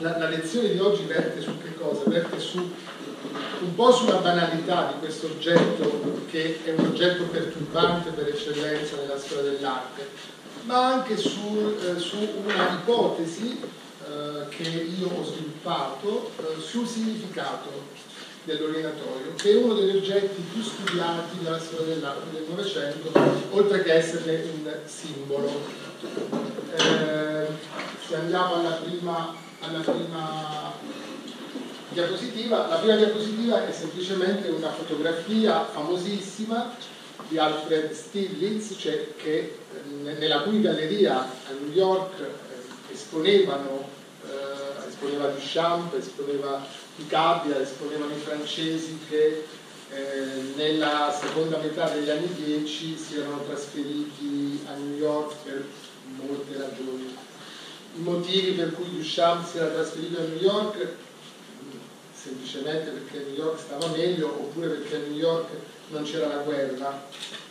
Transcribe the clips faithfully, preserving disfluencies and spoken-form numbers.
la, la lezione di oggi verte su che cosa? Verte su un po' sulla banalità di questo oggetto, che è un oggetto perturbante per eccellenza nella storia dell'arte, ma anche su, eh, su una ipotesi eh, che io ho sviluppato eh, sul significato dell'orinatorio, che è uno degli oggetti più studiati nella storia dell'arte del Novecento, oltre che esserne un simbolo. Eh, se andiamo alla prima, alla prima diapositiva, la prima diapositiva è semplicemente una fotografia famosissima di Alfred Stieglitz, cioè che nella cui galleria a New York eh, esponevano, eh, esponeva Duchamp, esponeva Picabia, esponevano i francesi che eh, nella seconda metà degli anni dieci si erano trasferiti a New York per molte ragioni. I motivi per cui Duchamp si era trasferito a New York, semplicemente perché New York stava meglio, oppure perché a New York non c'era la guerra.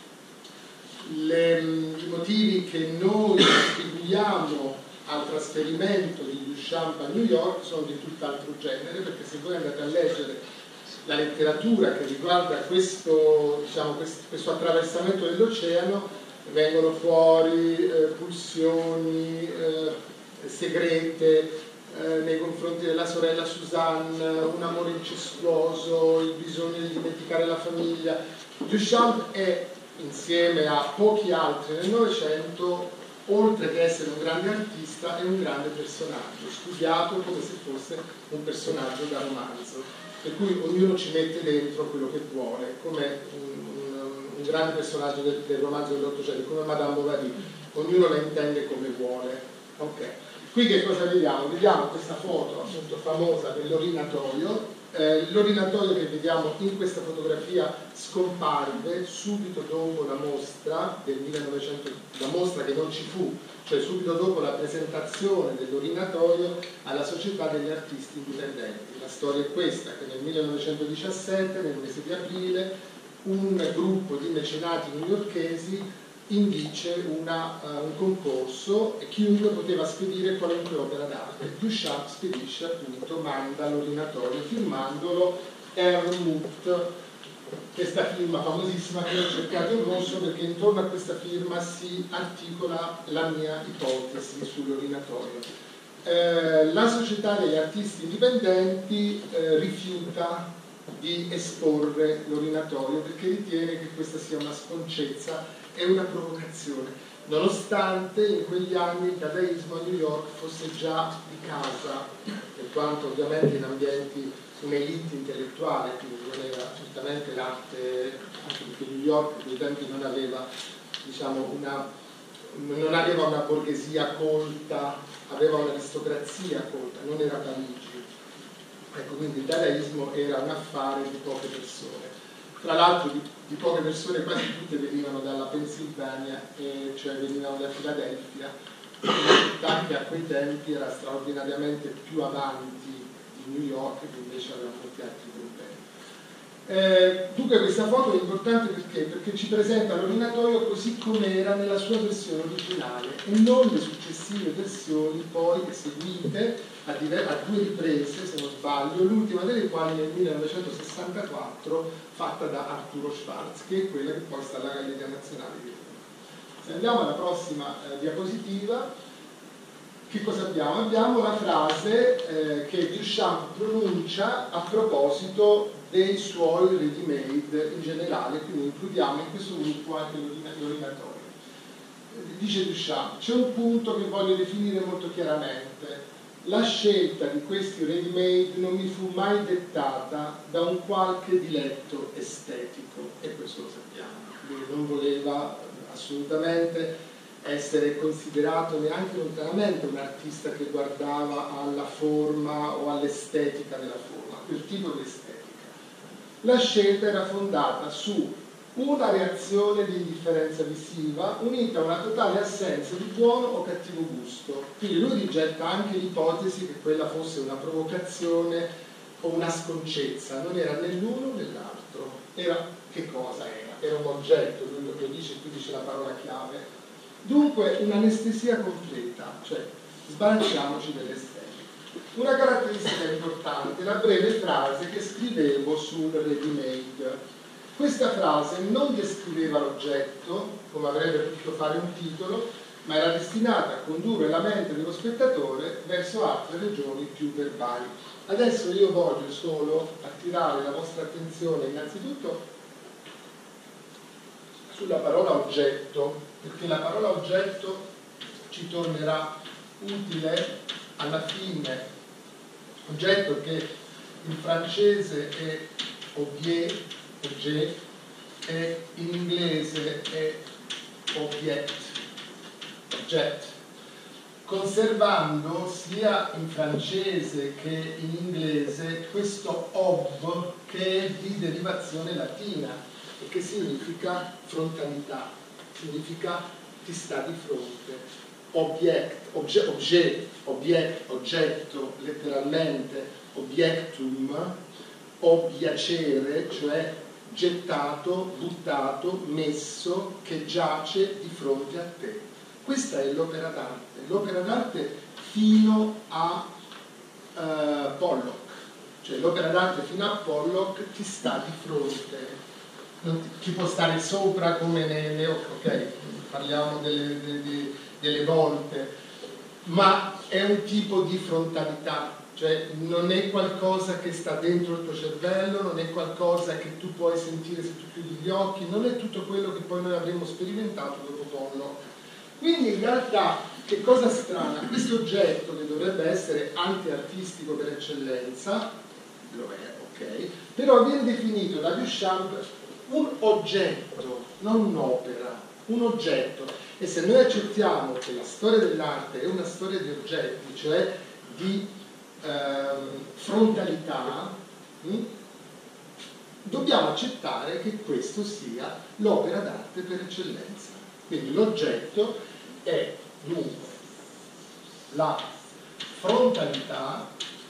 Le, I motivi che noi attribuiamo al trasferimento di Duchamp a New York sono di tutt'altro genere, perché se voi andate a leggere la letteratura che riguarda questo, diciamo, questo, questo attraversamento dell'oceano, vengono fuori eh, pulsioni eh, segrete eh, nei confronti della sorella Suzanne, un amore incestuoso, il bisogno di dimenticare la famiglia. Duchamp è, insieme a pochi altri nel Novecento, oltre che essere un grande artista, è un grande personaggio, studiato come se fosse un personaggio da romanzo, per cui ognuno ci mette dentro quello che vuole, come un, un, un grande personaggio del, del romanzo dell'Ottocento, come Madame Bovary, ognuno la intende come vuole. Ok. Qui che cosa vediamo? Vediamo questa foto appunto famosa dell'orinatoio. Eh, l'orinatoio che vediamo in questa fotografia scomparve subito dopo la mostra del millenovecento, la mostra che non ci fu, cioè subito dopo la presentazione dell'orinatoio alla Società degli Artisti Indipendenti. La storia è questa, che nel millenovecentodiciassette, nel mese di aprile, un gruppo di mecenati newyorkesi indice una, uh, un concorso e chiunque poteva spedire qualunque opera d'arte. Duchamp spedisce appunto, manda l'orinatorio firmandolo Hermut, questa firma famosissima che ho cercato in rosso perché intorno a questa firma si articola la mia ipotesi sull'orinatorio. Eh, la Società degli Artisti Indipendenti eh, rifiuta di esporre l'orinatorio perché ritiene che questa sia una sconcezza e una provocazione, nonostante in quegli anni il dadaismo a New York fosse già di casa, per quanto ovviamente in ambienti un'elite intellettuale, quindi non era certamente l'arte, anche perché New York a quei tempi non aveva, diciamo, una, non aveva una borghesia colta, aveva un'aristocrazia colta, non era Parigi. Ecco, quindi il dadaismo era un affare di poche persone. Tra l'altro di, di poche persone, quasi tutte venivano dalla Pennsylvania, e cioè venivano da Filadelfia, una città che a quei tempi era straordinariamente più avanti di New York, che invece aveva molti altri problemi. Eh, dunque questa foto è importante perché? Perché ci presenta l'orinatoio così com'era nella sua versione originale e non le successive versioni poi seguite a, a due riprese, se non sbaglio, l'ultima delle quali nel millenovecentosessantaquattro fatta da Arturo Schwarz, che è quella che poi sta alla Galleria Nazionale di Roma. Se andiamo alla prossima eh, diapositiva, che cosa abbiamo? Abbiamo la frase eh, che Duchamp pronuncia a proposito dei suoi ready-made in generale, quindi includiamo in questo gruppo anche l'orinatorio. Dice Duchamp: c'è un punto che voglio definire molto chiaramente. La scelta di questi ready-made non mi fu mai dettata da un qualche diletto estetico, e questo lo sappiamo. Lui non voleva assolutamente essere considerato neanche lontanamente un artista che guardava alla forma o all'estetica della forma, quel tipo di estetica. La scelta era fondata su una reazione di indifferenza visiva unita a una totale assenza di buono o cattivo gusto. Quindi lui rigetta anche l'ipotesi che quella fosse una provocazione o una sconcezza, non era né l'uno né l'altro. Era, che cosa era? Era un oggetto, lui lo dice, qui dice la parola chiave. Dunque un'anestesia completa, cioè sbaranciamoci dell'estetica. Una caratteristica importante, la breve frase che scrivevo sul ready-made. Questa frase non descriveva l'oggetto, come avrebbe potuto fare un titolo, ma era destinata a condurre la mente dello spettatore verso altre regioni più verbali. Adesso io voglio solo attirare la vostra attenzione innanzitutto sulla parola oggetto, perché la parola oggetto ci tornerà utile alla fine. Oggetto che in francese è objet, objet, e in inglese è object, object, conservando sia in francese che in inglese questo ob che è di derivazione latina e che significa frontalità, significa ti sta di fronte. Object, obje, objet, obiect, oggetto, letteralmente obiectum, obiacere, cioè gettato, buttato, messo, che giace di fronte a te. Questa è l'opera d'arte, l'opera d'arte fino a uh, Pollock, cioè l'opera d'arte fino a Pollock ti sta di fronte, non ti, ti può stare sopra come nelle, ok, parliamo delle, delle, delle volte, ma è un tipo di frontalità, cioè non è qualcosa che sta dentro il tuo cervello, non è qualcosa che tu puoi sentire se tu chiudi gli occhi, non è tutto quello che poi noi avremo sperimentato dopo Pollock. Quindi in realtà, che cosa strana, questo oggetto che dovrebbe essere anti-artistico per eccellenza, lo è, ok, però viene definito da Duchamp un oggetto, non un'opera, un oggetto. E se noi accettiamo che la storia dell'arte è una storia di oggetti, cioè di ehm, frontalità, mh, dobbiamo accettare che questo sia l'opera d'arte per eccellenza. Quindi l'oggetto è dunque la frontalità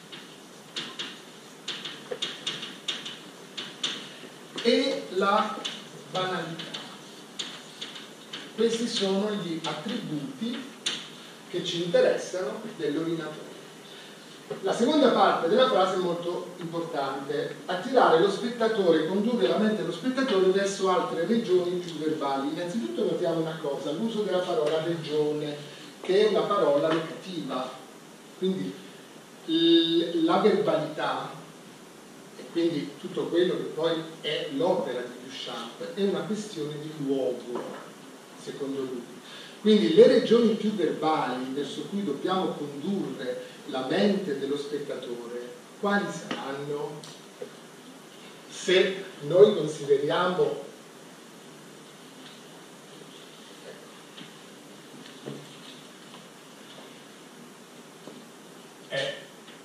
e la banalità. Questi sono gli attributi che ci interessano dell'ordinatore. La seconda parte della frase è molto importante: attirare lo spettatore, condurre la mente dello spettatore verso altre regioni più verbali. Innanzitutto notiamo una cosa, l'uso della parola regione, che è una parola locativa, quindi la verbalità, e quindi tutto quello che poi è l'opera di Duchamp, è una questione di luogo, secondo lui. Quindi le regioni più verbali verso cui dobbiamo condurre la mente dello spettatore, quali saranno? Se noi consideriamo è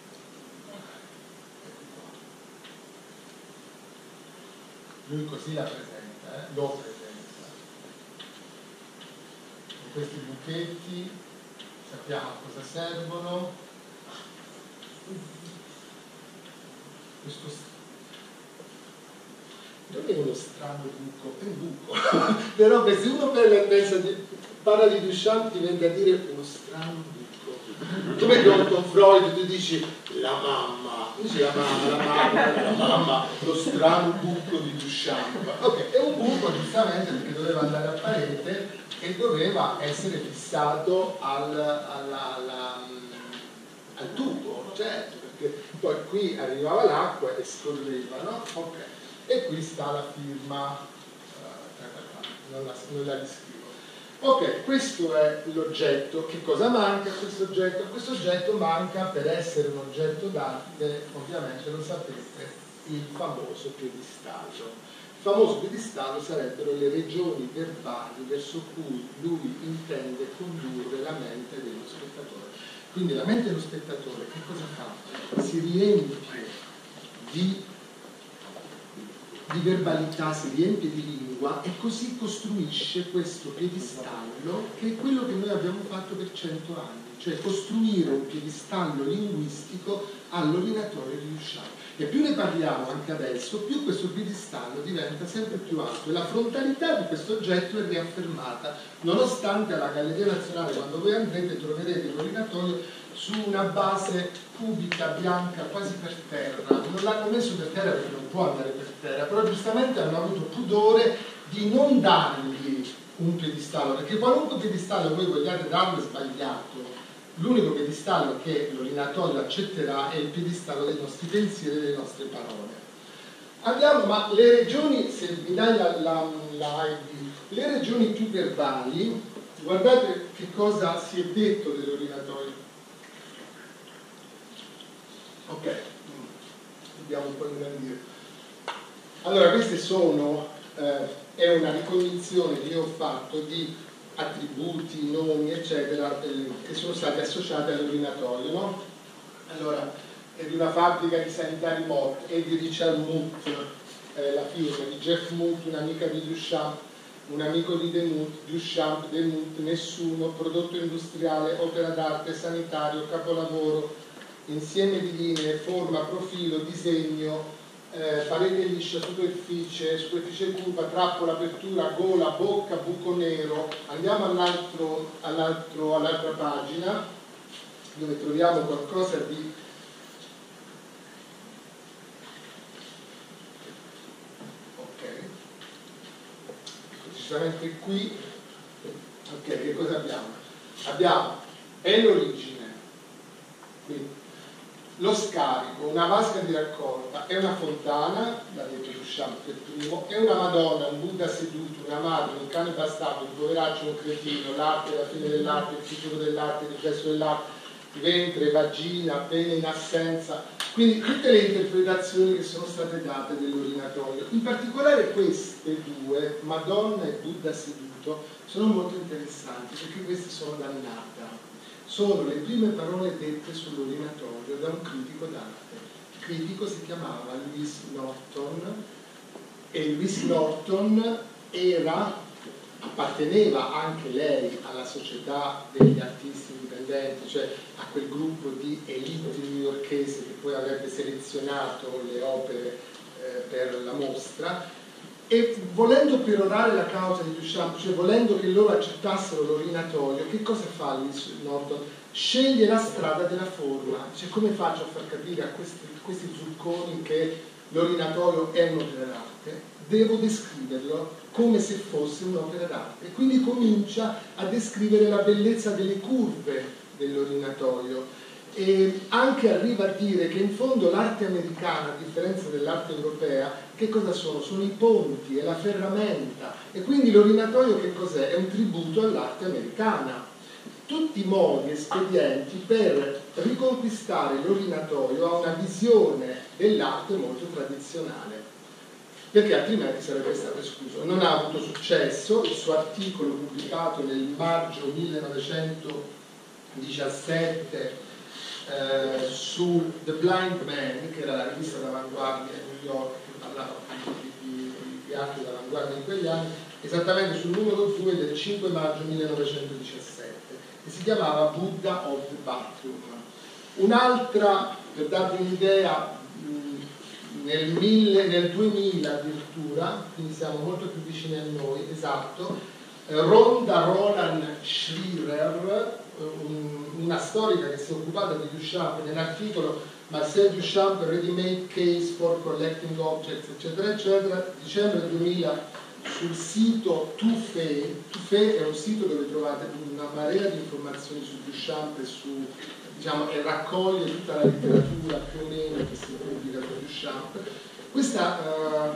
lui così la presenta, eh? Lo presenta. In questi buchetti sappiamo a cosa servono. Questo non è uno strano buco, è un buco. Però se uno pensa di, parla di Duchamp ti viene a dire uno strano buco. Come con Freud tu dici la mamma, dici la mamma, la mamma, la mamma, lo strano buco di Duchamp. Ok, è un buco giustamente perché doveva andare a parete e doveva essere fissato al, alla, alla, al tubo, certo, perché poi qui arrivava l'acqua e scorreva, no? Ok. E qui sta la firma, non la, non la riscrivo. Ok, questo è l'oggetto. Che cosa manca a questo oggetto? A questo oggetto manca, per essere un oggetto d'arte, ovviamente lo sapete, il famoso piedistallo. Il famoso piedistallo sarebbero le regioni verbali verso cui lui intende condurre la mente dello spettatore. Quindi la mente dello spettatore che cosa fa? Si riempie di di verbalità, si riempie di lingua e così costruisce questo piedistallo che è quello che noi abbiamo fatto per cento anni, cioè costruire un piedistallo linguistico all'ordinatore di Duchamp. E più ne parliamo anche adesso, più questo piedistallo diventa sempre più alto e la frontalità di questo oggetto è riaffermata, nonostante alla Galleria Nazionale, quando voi andrete, troverete l'ordinatorio su una base cubica, bianca, quasi per terra. Non l'hanno messo per terra perché non può andare per terra, però giustamente hanno avuto pudore di non dargli un piedistallo, perché qualunque piedistallo voi vogliate darlo è sbagliato. L'unico piedistallo che l'orinatoio accetterà è il piedistallo dei nostri pensieri e delle nostre parole. Andiamo, ma le regioni, se mi dai la, la, la I D, le regioni più verbali, guardate che cosa si è detto dell'orinatoio. Ok, dobbiamo un po' ingrandire. Allora, queste sono, eh, è una ricognizione che io ho fatto di attributi, nomi, eccetera, eh, che sono stati associati all'orinatorio, no? Allora, è di una fabbrica di sanitari Mott, è di Richard Muth, eh, la firma di Jeff Muth, un'amica di Duchamp, un amico di Demuth, Duchamp, Demuth, nessuno, prodotto industriale, opera d'arte, sanitario, capolavoro, insieme di linee, forma, profilo, disegno, eh, parete liscia, superficie, superficie curva, trappola, apertura, gola, bocca, buco nero. Andiamo all'altro, all'altro, all'altra pagina dove troviamo qualcosa di ok, precisamente qui. Ok, che cosa abbiamo? Abbiamo è l'origine, quindi lo scarico, una vasca di raccolta, è una fontana, l'ha detto Duchamp per primo, è una Madonna, un Buddha seduto, una madre, un cane bastardo, un poveraccio, un cretino, l'arte, la fine dell'arte, il futuro dell'arte, il riflesso dell'arte, ventre, vagina, pene in assenza, quindi tutte le interpretazioni che sono state date dell'orinatorio. In particolare queste due, Madonna e Buddha seduto, sono molto interessanti perché queste sono dannata. Sono le prime parole dette sull'orinatorio da un critico d'arte. Il critico si chiamava Louis Norton e Louis Norton era, apparteneva anche lei alla società degli artisti indipendenti, cioè a quel gruppo di elite newyorkese che poi avrebbe selezionato le opere eh, per la mostra. E volendo perorare la causa di Duchamp, cioè volendo che loro accettassero l'orinatorio, che cosa fa Louis Norton? Sceglie la strada della forma. Cioè, come faccio a far capire a questi, questi zucconi che l'orinatorio è un'opera d'arte? Devo descriverlo come se fosse un'opera d'arte. E quindi comincia a descrivere la bellezza delle curve dell'orinatorio. E anche arriva a dire che in fondo l'arte americana, a differenza dell'arte europea, che cosa sono? Sono i ponti, è la ferramenta, e quindi l'orinatorio che cos'è? È un tributo all'arte americana. Tutti i modi espedienti per riconquistare l'orinatorio a una visione dell'arte molto tradizionale, perché altrimenti sarebbe stato escluso. Non ha avuto successo, il suo articolo pubblicato nel maggio millenovecentodiciassette Eh, su The Blind Man, che era la rivista d'avanguardia a New York che parlava di, di, di arte d'avanguardia in quegli anni, esattamente sul numero due del cinque maggio millenovecentodiciassette, che si chiamava Buddha of the Bathroom. Un'altra, per darvi un'idea, nel, nel duemila addirittura, quindi siamo molto più vicini a noi, esatto, Rhonda Roland Schreier, una storica che si è occupata di Duchamp nell'articolo Marcel Duchamp Ready-Made Case for Collecting Objects, eccetera, eccetera, dicembre duemila, sul sito Tufé. Tufé è un sito dove trovate una marea di informazioni su Duchamp e, su, diciamo, e raccoglie tutta la letteratura più o meno che si pubblica su Duchamp. Questa uh,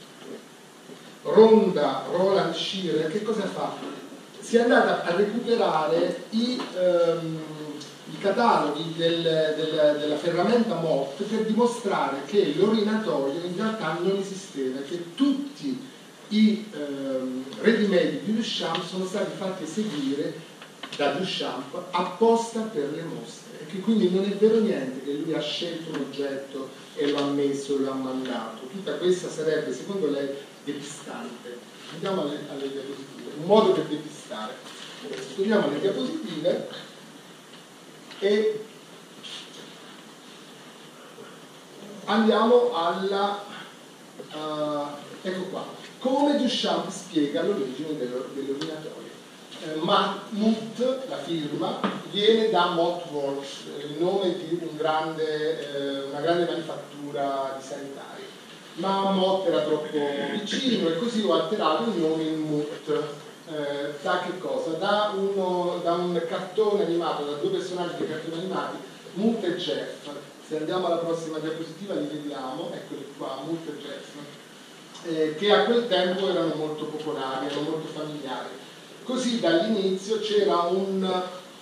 Rhonda Roland Schreier che cosa fa? Si è andata a recuperare i, ehm, i cataloghi del, del, della ferramenta Mott per dimostrare che l'orinatorio in realtà non esisteva, che tutti i ehm, ready-made di Duchamp sono stati fatti eseguire da Duchamp apposta per le mostre, e che quindi non è vero niente che lui ha scelto un oggetto e lo ha messo e lo ha mandato. Tutta questa sarebbe, secondo lei, depistante. Andiamo alle, alle diapositive, un modo per depistare. Torniamo alle diapositive e andiamo alla uh, ecco qua, come Duchamp spiega l'origine dell'orinatorio. Eh, Muth, la firma, viene da Mott Walsh, il nome di un grande, eh, una grande manifattura di sanitari, ma Mott era troppo vicino e così ho alterato il nome in Mutt. Eh, da che cosa? Da, uno, da un cartone animato, da due personaggi di cartoni animati, Mutt e Jeff. Se andiamo alla prossima diapositiva li vediamo, eccoli qua, Mutt e Jeff, eh, che a quel tempo erano molto popolari, erano molto familiari. Così dall'inizio c'era un,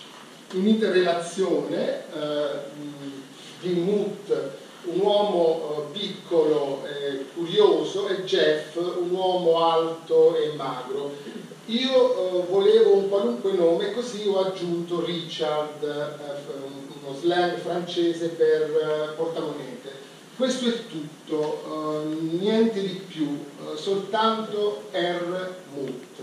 un'interrelazione eh, di Mutt, un uomo eh, piccolo, eh, curioso, e Jeff, un uomo alto e magro. Io eh, volevo un qualunque nome, così ho aggiunto Richard, eh, uno slang francese per eh, portamonete. Questo è tutto, eh, niente di più, eh, soltanto R. Mutt.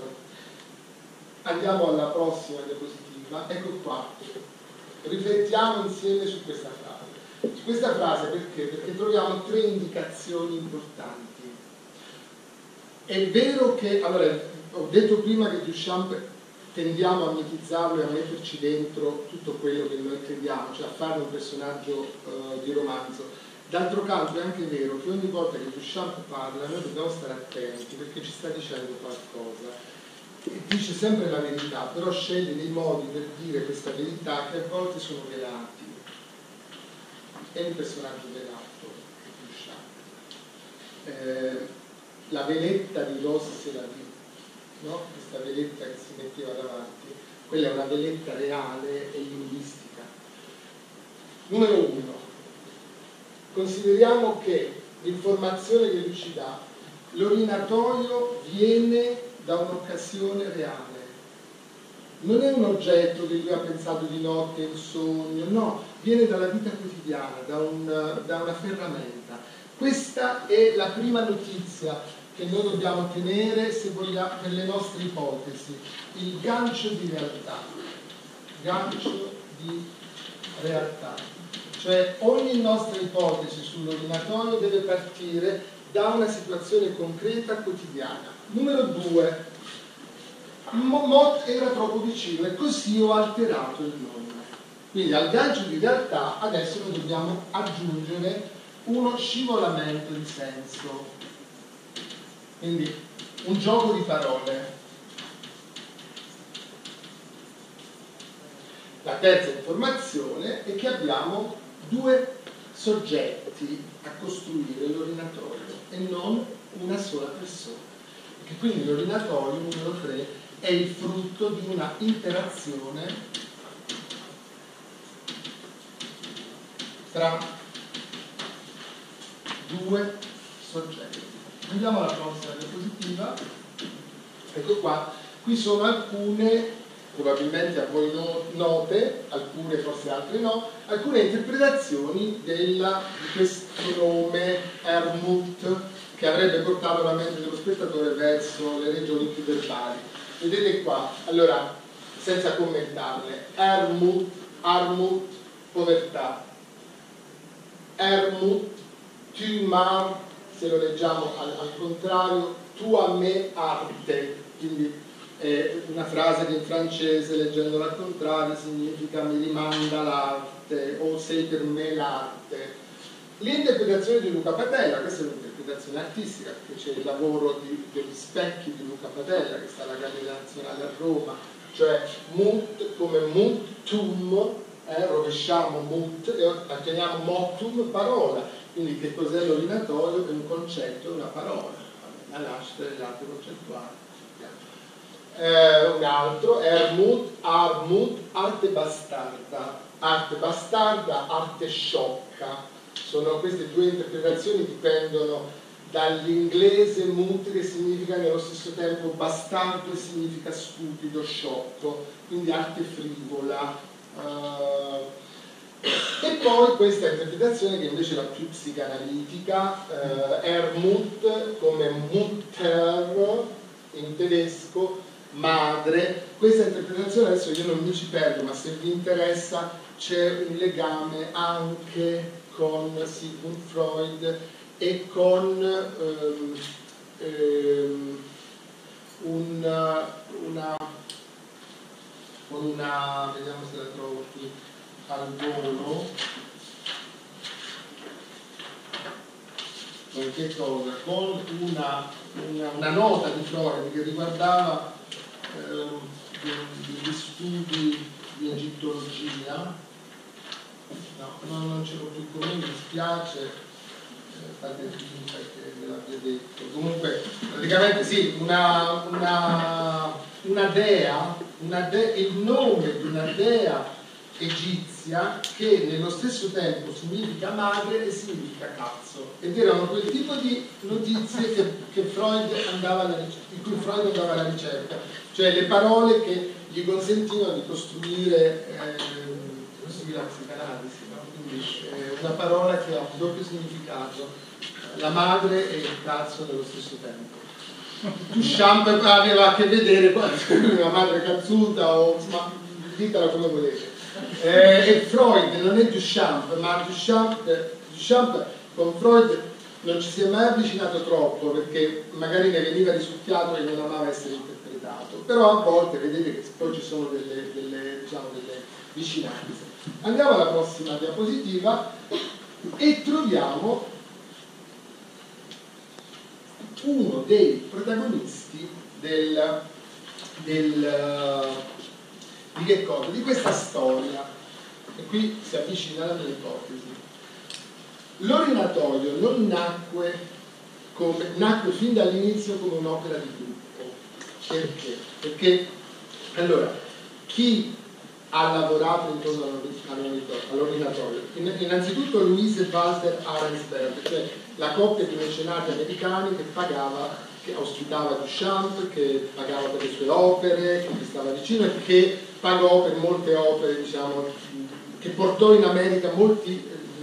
Andiamo alla prossima diapositiva, ecco qua. Riflettiamo insieme su questa frase. Su questa frase perché? Perché troviamo tre indicazioni importanti. È vero che, allora, ho detto prima che Duchamp tendiamo a mitizzarlo e a metterci dentro tutto quello che noi crediamo, cioè a fare un personaggio uh, di romanzo. D'altro canto è anche vero che ogni volta che Duchamp parla noi dobbiamo stare attenti perché ci sta dicendo qualcosa. Dice sempre la verità, però sceglie dei modi per dire questa verità che a volte sono velati. È un personaggio velato, Duchamp. Eh, la veletta di Rosse la vita. No? Questa veletta che si metteva davanti, quella è una veletta reale e linguistica. Numero uno, consideriamo che l'informazione che lui ci dà, l'orinatoio viene da un'occasione reale, non è un oggetto che lui ha pensato di notte in sogno, no, viene dalla vita quotidiana, da, un, da una ferramenta. Questa è la prima notizia che noi dobbiamo tenere, se vogliamo, per le nostre ipotesi, il gancio di realtà, gancio di realtà, cioè ogni nostra ipotesi sull'orinatoio deve partire da una situazione concreta quotidiana. Numero due, Mott era troppo vicino e così ho alterato il nome. Quindi al gancio di realtà adesso noi dobbiamo aggiungere uno scivolamento di senso. Quindi un gioco di parole. La terza informazione è che abbiamo due soggetti a costruire l'orinatoio e non una sola persona. E quindi l'orinatoio, numero tre, è il frutto di una interazione tra due soggetti. Andiamo alla prossima diapositiva. Ecco qua, qui sono alcune, probabilmente a voi no, note, alcune forse altre no, alcune interpretazioni della, di questo nome Hermut, che avrebbe portato la mente dello spettatore verso le regioni più verbali. Vedete qua, allora, senza commentarle, Hermut, Armut, povertà. Hermut, tu m'as, se lo leggiamo al, al contrario, tu a me arte, quindi è una frase che in francese, leggendola al contrario, significa mi rimanda l'arte o sei per me l'arte. L'interpretazione di Luca Patella, questa è un'interpretazione artistica, perché c'è il lavoro di, degli specchi di Luca Patella che sta alla Galleria Nazionale a Roma, cioè mut come muttum, eh, rovesciamo mut e otteniamo motum, parola. Quindi che cos'è l'orinatoio? È un concetto, una parola, la nascita dell'arte concettuale. Eh, un altro, Hermut, Armut, arte bastarda, arte bastarda, arte sciocca. Sono queste due interpretazioni, dipendono dall'inglese mut, che significa nello stesso tempo bastardo e significa stupido, sciocco, quindi arte frivola. Eh, E poi questa interpretazione che invece è la più psicanalitica, eh, Hermut come Mutter in tedesco, madre. Questa interpretazione adesso io non mi ci perdo, ma se vi interessa c'è un legame anche con Sigmund Freud e con ehm, ehm, una, una con una, vediamo se la trovo qui al volo, con che cosa? Con una, una, una nota di Freud che riguardava eh, degli studi di egittologia. No, no, non ce l'ho più con me, mi dispiace, eh, state finta che ve l'abbia detto. Comunque, praticamente sì, una, una, una dea, una de, il nome di una dea egizia che nello stesso tempo significa madre e significa cazzo. Ed erano quel tipo di notizie che, che Freud andava alla ricerca, di cui Freud andava alla ricerca, cioè le parole che gli consentivano di costruire eh, la psicanalisi, no? Quindi eh, una parola che ha un doppio significato, la madre e il cazzo nello stesso tempo. Duchamp aveva a che vedere con una madre cazzuta o ma ditela come volete. Eh, e Freud non è Duchamp, ma Duchamp, Duchamp con Freud non ci si è mai avvicinato troppo perché magari ne veniva risucchiato e non amava essere interpretato, però a volte vedete che poi ci sono delle, delle, diciamo, delle vicinanze. Andiamo alla prossima diapositiva e troviamo uno dei protagonisti del, del, di che cosa? Di questa storia, e qui si avvicina alla mia ipotesi. L'Orinatoio non nacque, come, nacque fin dall'inizio come un'opera di gruppo. Perché? Perché allora, chi ha lavorato intorno all'Orinatoio? Innanzitutto Louise Walter Arensberg, cioè la coppia di mecenati americani che pagava, che ospitava Duchamp, che pagava per le sue opere, che gli stava vicino e che pagò per molte opere, diciamo, che portò in America molti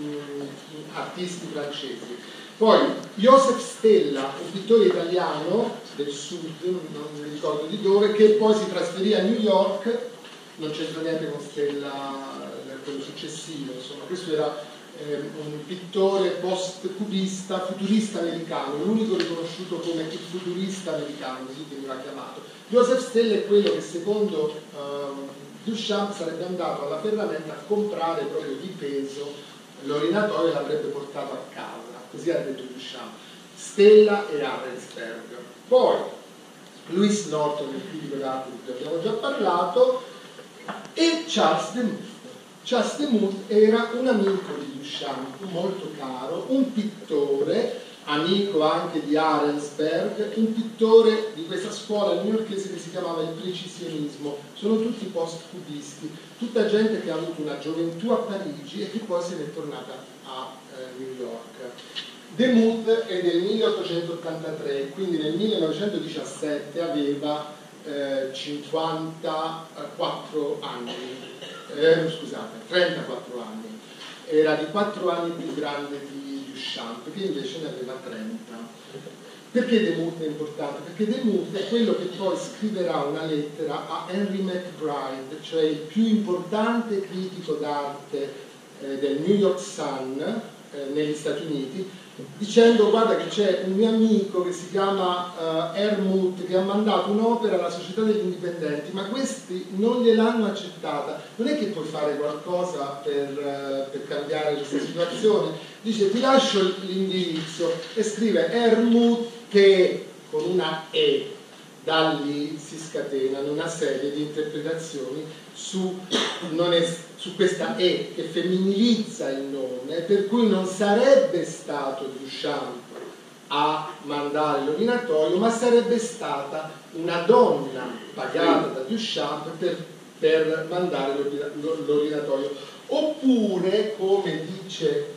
eh, artisti francesi. Poi Joseph Stella, un pittore italiano del sud, non mi ricordo di dove, che poi si trasferì a New York. Non c'entra niente con Stella, quello successivo, insomma, questo era eh, un pittore post-cubista, futurista americano, l'unico riconosciuto come il futurista americano, così veniva chiamato. Joseph Stella è quello che secondo uh, Duchamp sarebbe andato alla ferramenta a comprare proprio di peso l'Orinatoio e l'avrebbe portato a casa, così ha detto Duchamp. Stella e Arensberg. Poi Louis Norton, il critico d'arte di cui abbiamo già parlato, e Charles Demuth. Charles Demuth era un amico di Duchamp, molto caro, un pittore, amico anche di Arensberg, un pittore di questa scuola newyorkese che si chiamava il precisionismo. Sono tutti post-cubisti, tutta gente che ha avuto una gioventù a Parigi e che poi se n'è tornata a eh, New York. Demuth è del milleottocentottantatré, quindi nel millenovecentodiciassette aveva Eh, cinquantaquattro anni, eh, scusate, trentaquattro anni, era di quattro anni più grande di Duchamp, che invece ne aveva trenta. Perché Demuth è importante? Perché Demuth è quello che poi scriverà una lettera a Henry McBride, cioè il più importante critico d'arte eh, del New York Sun eh, negli Stati Uniti, dicendo: guarda che c'è un mio amico che si chiama uh, Hermut che ha mandato un'opera alla Società degli Indipendenti, ma questi non gliel'hanno accettata. Non è che puoi fare qualcosa per, uh, per cambiare questa situazione? Dice: ti lascio l'indirizzo, e scrive Hermut che con una E. Da lì si scatenano una serie di interpretazioni su, non è, su questa E che femminilizza il nome, per cui non sarebbe stato Duchamp a mandare l'Orinatoio, ma sarebbe stata una donna pagata da Duchamp per, per mandare l'Orinatoio. Oppure, come dice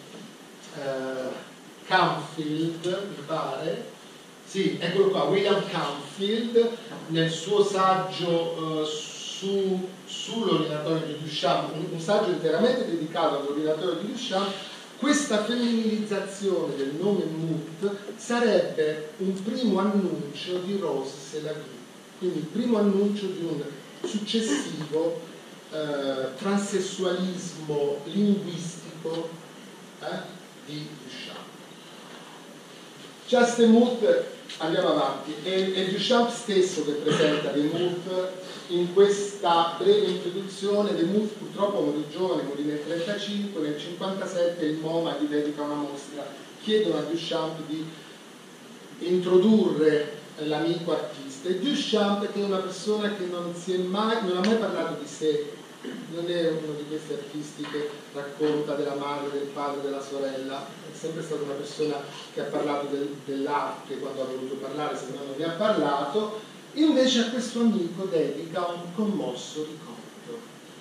eh, Camfield, mi pare, sì, eccolo qua, William Camfield, nel suo saggio uh, su, sull'Orinatoio di Duchamp, un, un saggio interamente dedicato all'Orinatoio di Duchamp, questa femminilizzazione del nome Muth sarebbe un primo annuncio di Rose Sélavy, quindi il primo annuncio di un successivo uh, transessualismo linguistico eh, di Duchamp. Charles Demuth andiamo avanti. È, è Duchamp stesso che presenta Demuth in questa breve introduzione. Demuth purtroppo morì giovane, morì nel trentacinque, nel cinquantasette il MoMA gli dedica una mostra, chiedono a Duchamp di introdurre l'amico artista, e Duchamp, che è una persona che non, si è mai, non ha mai parlato di sé, non è uno di questi artisti che racconta della madre, del padre, della sorella, è sempre stata una persona che ha parlato del, dell'arte quando ha voluto parlare, se no non ne ha parlato. Invece a questo amico dedica un commosso ricordo.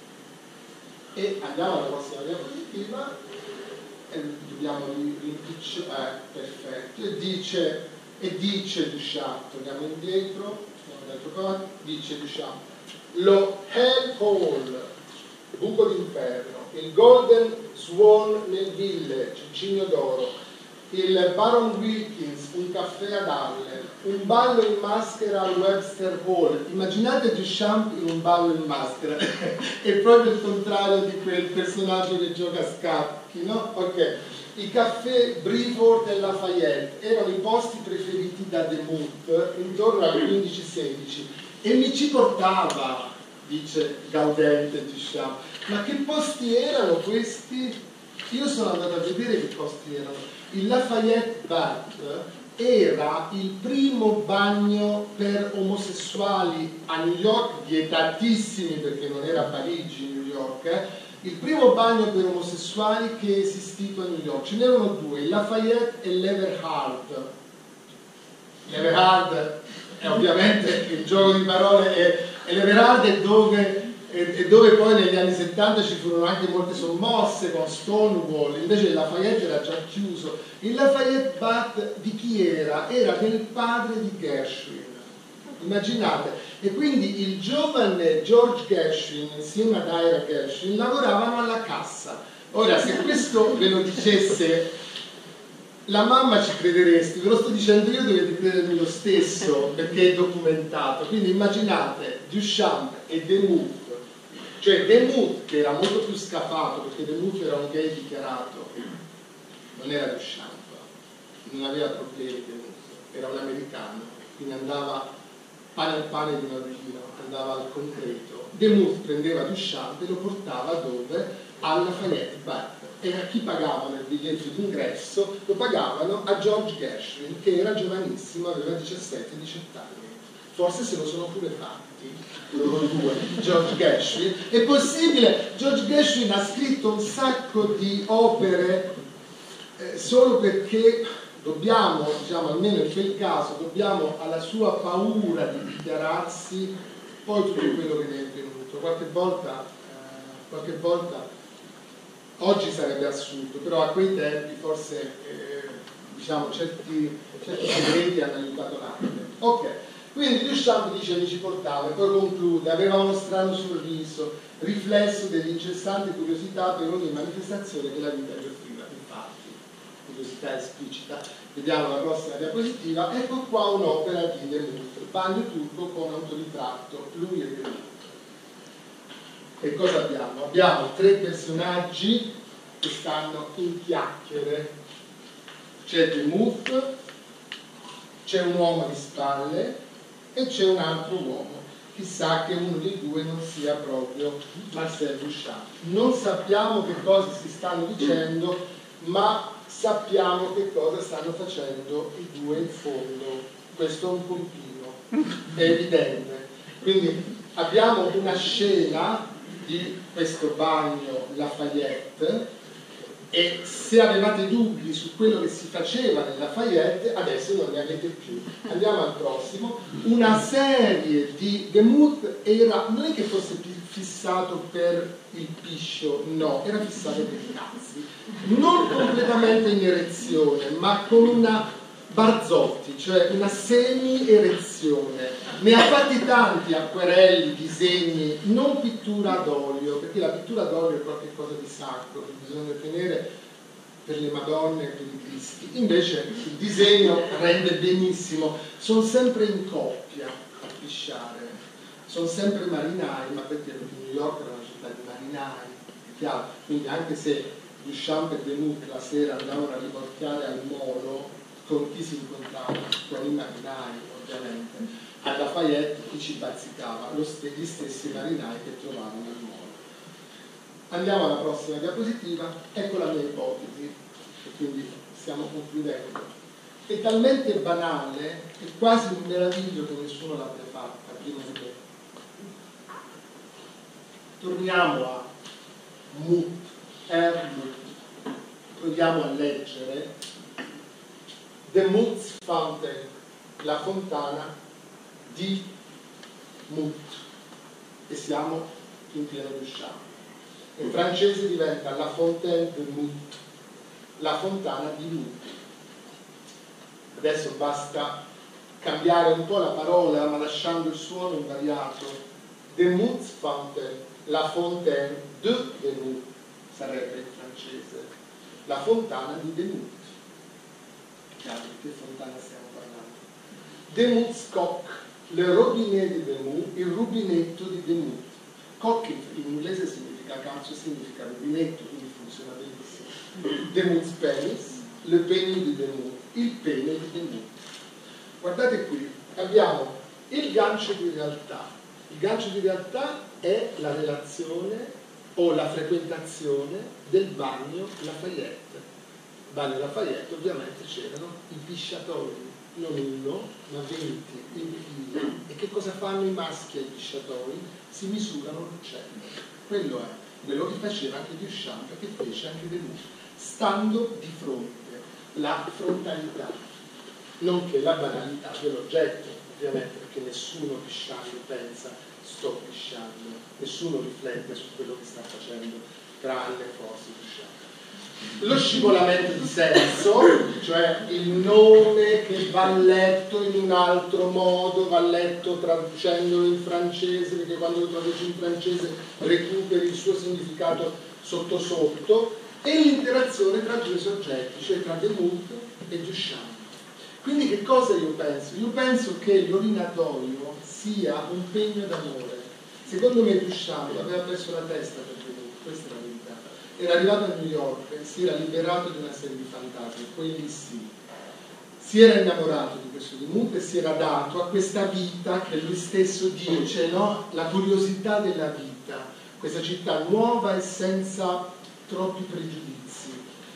E andiamo alla prossima diapositiva, e dobbiamo rimpicciolare, eh, perfetto, e dice, e dice Duchamp, torniamo indietro, qua, dice Duchamp, lo Hell Hole, buco d'inferno, il Golden Swan nel Village, Cigno d'Oro, il Baron Wilkins, un caffè ad Harlem, un ballo in maschera al Webster Hall. Immaginate Duchamp in un ballo in maschera, è proprio il contrario di quel personaggio che gioca a scacchi, no? Ok. I caffè Brevoort e Lafayette erano i posti preferiti da Demuth intorno al quindici sedici, e mi ci portava, dice gaudente Duchamp. Ma che posti erano questi? Io sono andato a vedere che posti erano. Il Lafayette Bath era il primo bagno per omosessuali a New York, vietatissimi perché non era Parigi, New York, eh? Il primo bagno per omosessuali che è esistito a New York. Ce n'erano due, il Lafayette e l'Everhard. L'Everhard è ovviamente il gioco di parole, e, e l'Everhard è dove... e dove poi negli anni settanta ci furono anche molte sommosse con Stonewall. Invece il Lafayette era già chiuso. Il Lafayette Bath di chi era? Era del padre di Gershwin, immaginate. E quindi il giovane George Gershwin insieme ad Ira Gershwin lavoravano alla cassa. Ora, se questo ve lo dicesse la mamma ci crederesti, ve lo sto dicendo io, dovete credermi lo stesso perché è documentato. Quindi immaginate Duchamp e Demuth. Cioè Demuth, che era molto più scafato, perché Demuth era un gay dichiarato, non era Duchamp, non aveva problemi Demuth, era un americano, quindi andava pane al pane di Norvino, andava al concreto. Demuth prendeva Duchamp e lo portava dove? Alla Lafayette Bath. E a chi pagavano il biglietto d'ingresso? Lo pagavano a George Gershwin, che era giovanissimo, aveva diciassette diciotto anni. Forse se lo sono pure fatti, loro due, George Gershwin. È possibile, George Gershwin ha scritto un sacco di opere eh, solo perché dobbiamo, diciamo, almeno in quel caso, dobbiamo alla sua paura di dichiararsi poi tutto quello che ne è venuto. Qualche volta, eh, qualche volta, oggi sarebbe assurdo, però a quei tempi forse, eh, diciamo, certi, certi segreti hanno aiutato l'arte. Ok. Quindi Duchamp dice mi ci portava, e poi conclude, aveva uno strano sorriso, riflesso dell'incessante curiosità per ogni manifestazione che la vita gli offriva. Infatti, curiosità esplicita. Vediamo la prossima diapositiva. Ecco qua un'opera di Demuth, Bagno turco con autoritratto, lui e Demuth. E cosa abbiamo? Abbiamo tre personaggi che stanno in chiacchiere. C'è Demuth, c'è un uomo di spalle e c'è un altro uomo. Chissà che uno dei due non sia proprio Marcel Duchamp. Non sappiamo che cosa si stanno dicendo, ma sappiamo che cosa stanno facendo i due in fondo. Questo è un continuo, è evidente. Quindi abbiamo una scena di questo bagno Lafayette, e se avevate dubbi su quello che si faceva nel Lafayette, adesso non ne avete più. Andiamo al prossimo. Una serie di Demuth era, non è che fosse fissato per il piscio, no, era fissato per i cazzi. Non completamente in erezione, ma con una Barzotti, cioè una semi-erezione. Ne ha fatti tanti, acquerelli, disegni, non pittura ad olio, perché la pittura ad olio è qualcosa di sacro che bisogna tenere per le Madonne e per i Cristi. Invece il disegno rende benissimo. Sono sempre in coppia a pisciare, sono sempre marinai, ma perché New York era una città di marinai, è chiaro. Quindi anche se Duchamp e Demuth la sera andavano a riportare al molo, con chi si incontrava, con i marinai ovviamente. A Lafayette chi ci bazzicava? Lo st gli stessi marinai che trovavano il molo. Andiamo alla prossima diapositiva, ecco la mia ipotesi, e quindi stiamo concludendo. È talmente banale che quasi un meraviglio che nessuno l'abbia fatta prima di me. Torniamo a Mut, Ermut, proviamo a leggere The Mut's Fountain, la fontana di Mut, e siamo in pieno Duchamp. In francese diventa la Fontaine de Mut, la fontana di Mut. Adesso basta cambiare un po' la parola, ma lasciando il suono invariato. The Mut's Fountain, la Fontaine de Mut sarebbe in francese, la fontana di De Mut. Chiaro di che fontana stiamo parlando? De Mut's Coq, le robinet di De Mut, il rubinetto di De Mut. Coq in inglese significa calcio, significa rubinetto, quindi funziona benissimo. De Mut's penis, le pene di De Mut, il pene di De Mut. Guardate qui, abbiamo il gancio di realtà. Il gancio di realtà è la relazione o la frequentazione del bagno Lafayette. Bagno Lafayette ovviamente c'erano i pisciatori, non uno, ma venti in fila. E che cosa fanno i maschi ai pisciatori? Si misurano l'uccello. Quello è, quello che faceva anche Duchamp, che fece anche De Mut, stando di fronte, la frontalità, nonché la banalità dell'oggetto, ovviamente, perché nessuno pisciando pensa sto pisciando, nessuno riflette su quello che sta facendo, tranne forse Duchamp. Lo scivolamento di senso, cioè il nome che va letto in un altro modo, va letto traducendolo in francese, perché quando lo traduci in francese recuperi il suo significato sotto sotto, e l'interazione tra due soggetti, cioè tra De Mut e Duchamp. Quindi che cosa io penso? Io penso che l'orinatorio sia un pegno d'amore. Secondo me Duchamp aveva perso la testa per De Mut, questa è la verità. Era arrivato a New York e si era liberato di una serie di fantasmi, quelli sì. Si era innamorato di questo De Mut e si era dato a questa vita che lui stesso dice, no? La curiosità della vita, questa città nuova e senza troppi pregiudizi,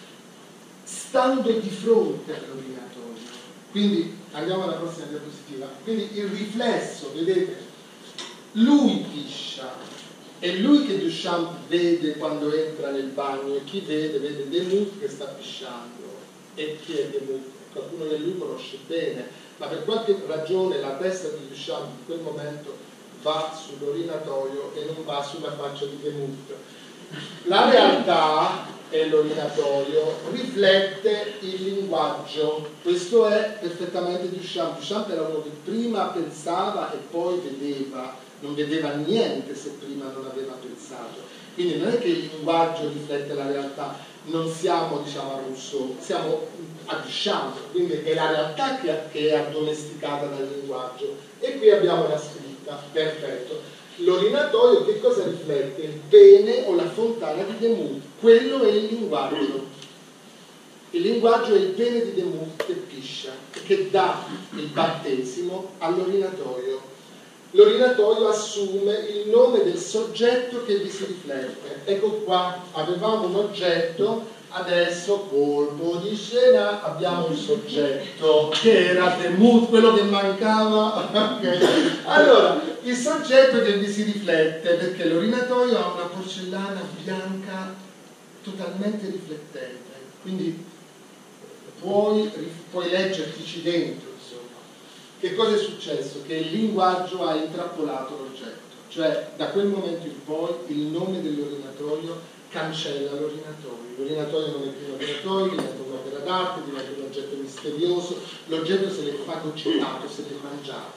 stando di fronte all'orinatorio. Quindi andiamo alla prossima diapositiva. Quindi il riflesso, vedete, lui piscia. È lui che Duchamp vede quando entra nel bagno, e chi vede? Vede De Mut che sta pisciando. E chi è De Mut? Qualcuno che lui conosce bene, ma per qualche ragione la testa di Duchamp in quel momento va sull'orinatoio e non va sulla faccia di De Mut. La realtà e l'orinatorio riflette il linguaggio. Questo è perfettamente Duchamp. Duchamp era uno che prima pensava e poi vedeva. Non vedeva niente se prima non aveva pensato. Quindi non è che il linguaggio riflette la realtà, non siamo, diciamo, a Rousseau, siamo a Duchamp, quindi è la realtà che, che è addomesticata dal linguaggio. E qui abbiamo la scritta, perfetto. L'orinatoio che cosa riflette? Il pene o la fontana di De Mut. Quello è il linguaggio. Il linguaggio è il pene di De Mut che piscia, che dà il battesimo all'orinatoio. L'orinatoio assume il nome del soggetto che vi si riflette. Ecco qua, avevamo un oggetto, adesso colpo di scena, abbiamo un soggetto che era De Mut, quello che mancava. Okay. Allora, il soggetto che vi si riflette, perché l'orinatoio ha una porcellana bianca totalmente riflettente, quindi puoi, puoi leggertici dentro. Che cosa è successo? Che il linguaggio ha intrappolato l'oggetto, cioè da quel momento in poi il nome dell'orinatoio cancella l'orinatoio. L'orinatoio non è più un orinatoio, diventa un'opera d'arte, diventa un oggetto misterioso, l'oggetto se l'è fagocitato, se l'è mangiato.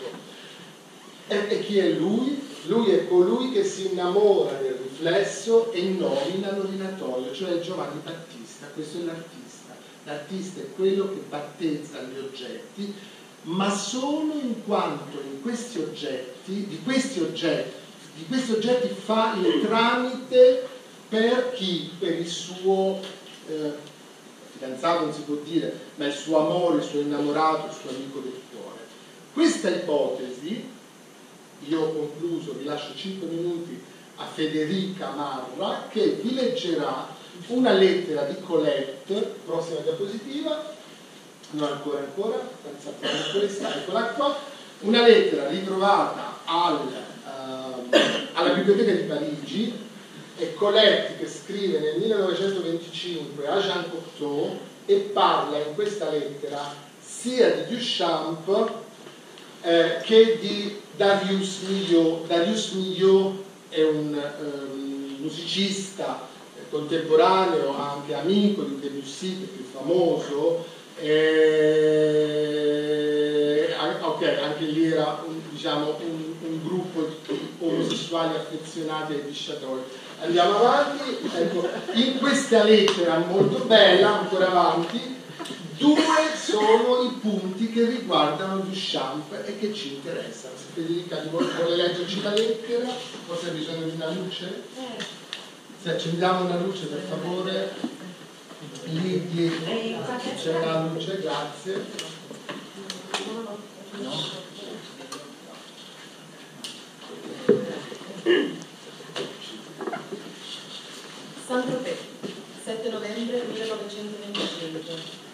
E, e chi è lui? Lui è colui che si innamora del riflesso e nomina l'orinatoio, cioè Giovanni Battista. Questo è l'artista. L'artista è quello che battezza gli oggetti, ma solo in quanto in questi oggetti, di questi oggetti, di questi oggetti fa il tramite per chi? Per il suo, eh, fidanzato non si può dire, ma il suo amore, il suo innamorato, il suo amico del cuore. Questa ipotesi, io ho concluso, vi lascio cinque minuti a Federica Marra, che vi leggerà una lettera di Colette, prossima diapositiva, non ancora ancora, questa, eccola qua, una lettera ritrovata al, uh, alla Biblioteca di Parigi, è Colette che scrive nel millenovecentoventicinque a Jean Cocteau e parla in questa lettera sia di Duchamp eh, che di Darius Milhaud. Darius Milhaud è un um, musicista contemporaneo, anche amico di Debussy, più famoso, eh, ok, anche lì era un, diciamo, un, un gruppo di omosessuali affezionati ai pisciatori. Andiamo avanti, ecco, in questa lettera molto bella, ancora avanti, due sono i punti che riguardano Duchamp e che ci interessano. Se Federica vuole leggerci la lettera, forse ha bisogno di una luce? Se accendiamo una luce, per favore, lì dietro c'è una luce, grazie. No. Saint-Tropez, sette novembre millenovecentoventicinque.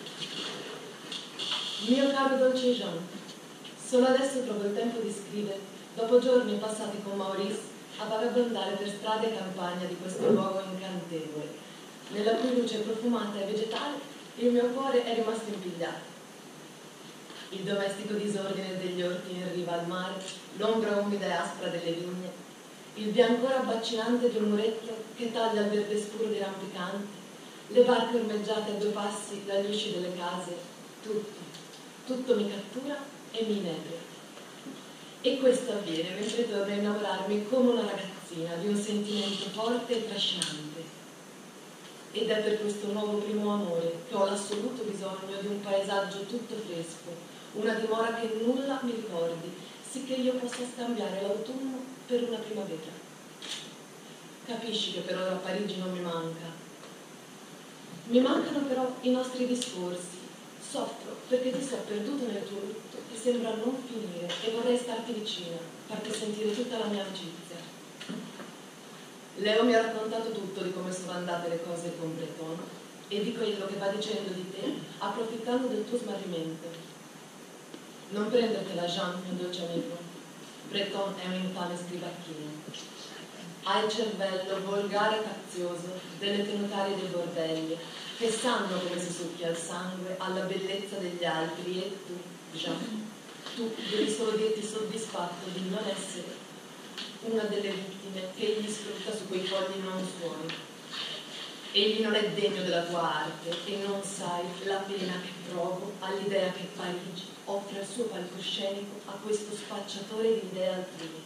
Mio caro dolce Jean, solo adesso trovo il tempo di scrivere, dopo giorni passati con Maurice a vagabondare per strade e campagna di questo luogo incantevole, nella cui luce profumata e vegetale il mio cuore è rimasto impigliato. Il domestico disordine degli orti in riva al mare, l'ombra umida e aspra delle vigne, il biancore abbacinante di un muretto che taglia il verde scuro dei rampicanti, le barche ormeggiate a due passi dagli usci delle case, tutto, tutto mi cattura e mi inebria. E questo avviene mentre torno a innamorarmi come una ragazzina di un sentimento forte e trascinante. Ed è per questo nuovo primo amore che ho l'assoluto bisogno di un paesaggio tutto fresco, una dimora che nulla mi ricordi, sicché io possa scambiare l'autunno per una primavera. Capisci che per ora a Parigi non mi manca. Mi mancano però i nostri discorsi. Soffro perché ti so perduto nel tuo lutto che sembra non finire e vorrei starti vicina, farti sentire tutta la mia amicizia. Leo mi ha raccontato tutto di come sono andate le cose con Breton e di quello che va dicendo di te, approfittando del tuo smarrimento. Non prendertela, Jean, mio dolce amico. Breton è un infame scribacchino. Ha il cervello volgare e cazioso delle tenutarie dei bordelli, che sanno come si succhia il sangue alla bellezza degli altri, e tu, Jean, tu devi solo dirti soddisfatto di non essere una delle vittime che egli sfrutta su quei fogli non suoi. Egli non è degno della tua arte e non sai la pena che provo all'idea che Parigi offre il suo palcoscenico a questo spacciatore di idee altrui.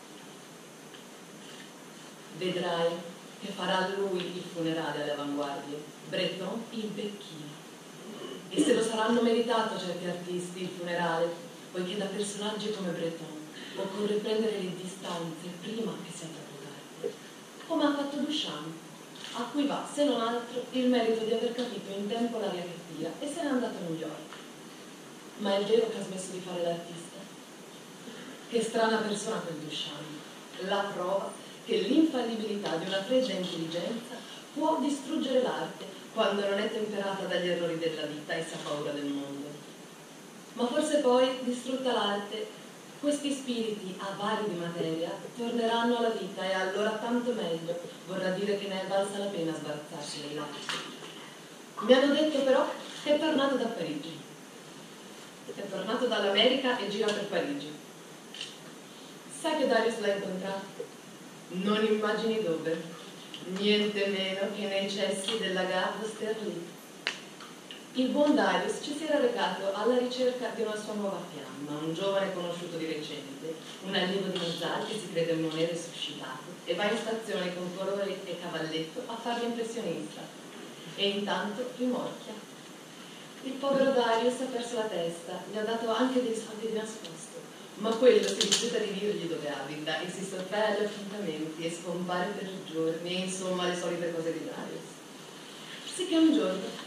Vedrai che farà lui il funerale alle avanguardie, Breton il becchino. E se lo saranno meritato certi artisti il funerale, poiché da personaggi come Breton occorre prendere le distanze prima che sia troppo tardi, come ha fatto Duchamp, a cui va, se non altro, il merito di aver capito in tempo l'aria che tira e se n'è andato a New York. Ma è vero che ha smesso di fare l'artista? Che strana persona quel Duchamp, la prova che l'infallibilità di una fredda intelligenza può distruggere l'arte quando non è temperata dagli errori della vita e si ha paura del mondo. Ma forse poi, distrutta l'arte, questi spiriti avari di materia torneranno alla vita e allora tanto meglio, vorrà dire che ne è valsa la pena sbarazzarsi dei lati. Mi hanno detto però che è tornato da Parigi. È tornato dall'America e gira per Parigi. Sai che Darius l'ha incontrato? Non immagini dove, niente meno che nei cessi della Garde Sterling. Il buon Darius ci si era recato alla ricerca di una sua nuova fiamma, un giovane conosciuto di recente, un allievo di Mozart che si crede un monere suscitato e va in stazione con colori e cavalletto a fare l'impressionista. E intanto rimorchia. Il povero Darius ha perso la testa, gli ha dato anche dei soldi di nascosto, ma quello si rifiuta di dirgli dove abita e si sottrae agli appuntamenti e scompare per giorni e insomma le solite cose di Darius. Sì che un giorno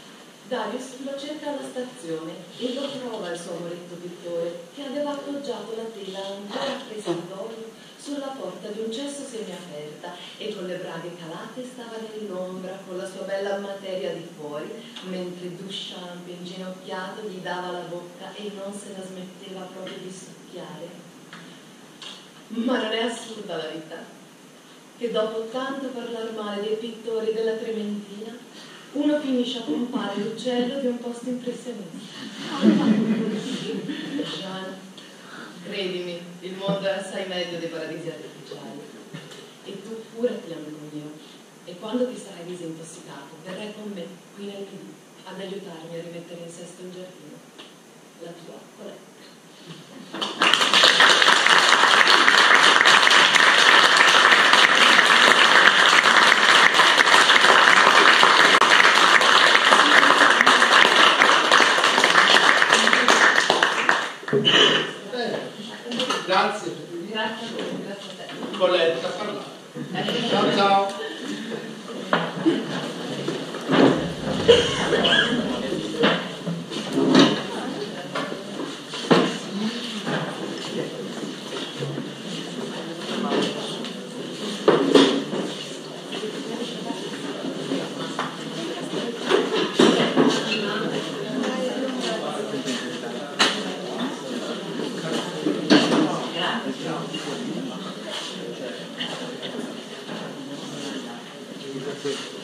Darius lo cerca alla stazione e lo trova il suo amoretto pittore, che aveva appoggiato la tela ancora presa d'olio sulla porta di un cesso semiaperta e con le braghe calate stava nell'ombra con la sua bella materia di fuori, mentre Duchamp inginocchiato gli dava la bocca e non se la smetteva proprio di succhiare. Ma non è assurda la vita, che dopo tanto parlar male dei pittori della Trementina, uno finisce a pompare l'uccello di un posto impressionista. Jean, credimi, il mondo è assai meglio dei paradisi artificiali. E tu pure ti amo mio. E quando ti sarai disintossicato, verrai con me qui nel P D ad aiutarmi a rimettere in sesto il giardino. La tua Colette. Grazie. Grazie a voi, grazie a te. Coletta, parlare. Ciao ciao. Grazie.